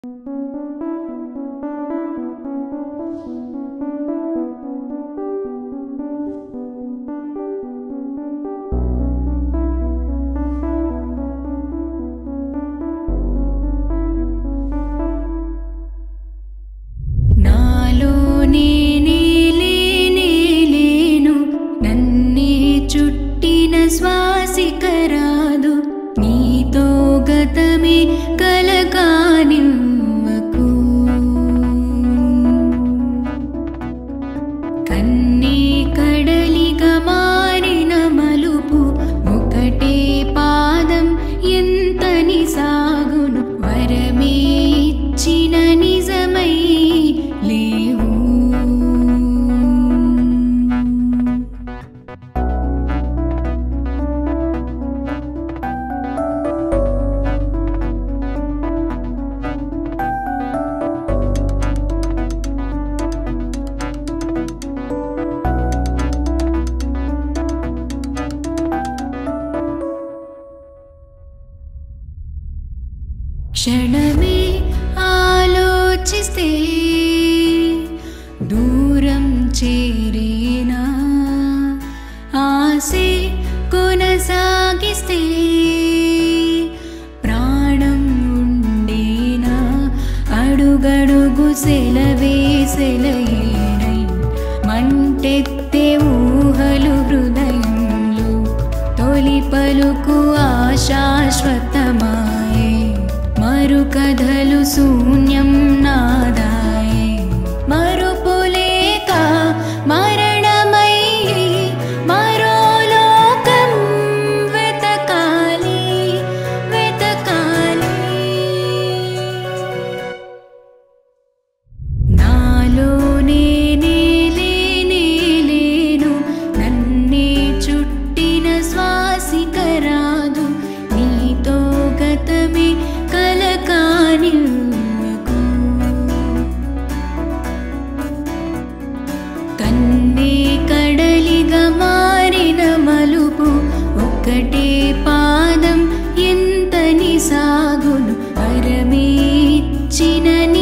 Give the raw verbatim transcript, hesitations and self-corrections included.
శ్వాసికరాదు నీతో గతమే కలకానివ్వకు కన్నే కడలిగా మారిన మలుపు ఒకటే పాదం ఎంతని సాగును వరమే ఇచ్చిన నిజమై లేవు క్షణమే ఆలోచిస్తే దూరం చేరేనా ఆసే కొనసాగిస్తే ప్రాణం ఉండేనా అడుగడుగు సెలవే సెలయేరై మంటెత్తే ఊహలు హృదయంలో తొలి పలుకు ఆశాశ్వతమాయే మరు కథలు శూన్యం నాదాయే మరుపులేక మరణమై మరో లోకం వెతకాలి వెతకాలి నాలోనే నేనే లేను నన్నే చుట్టిన శ్వాసికరాదు నీతో గతమే కలకానివ్వకు కన్నే కడలిగా మారిన మలుపు ఒక్కటే పాదం ఎంతని సాగును వరమే ఇచ్చిన